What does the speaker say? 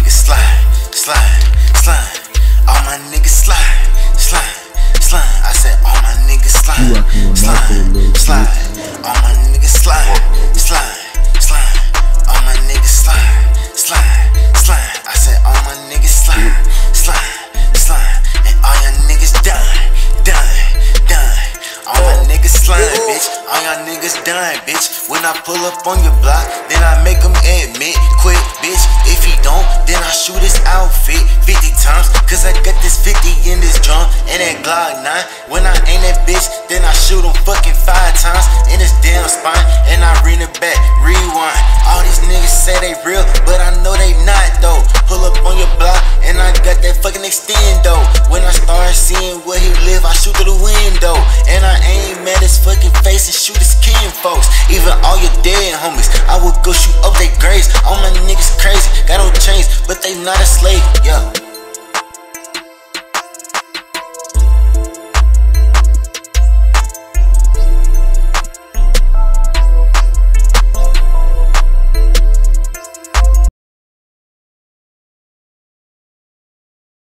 niggas slide, slide, slide. All my niggas slide, slide, slide. I said all my niggas slide, slide, slide. All my niggas slide, slide, slide. All my niggas slide, slide, slide. I said all my niggas slide, slide, slide. And all your niggas done, done, done. All my niggas slide, bitch. All y'all niggas done, bitch. When I pull up on your block, then I make them admit. Quit, bitch. If he don't, then I shoot his outfit 50 times. Cause I got this 50 in this drum and that Glock 9. When I aim that bitch, then I shoot him fucking 5 times. And it's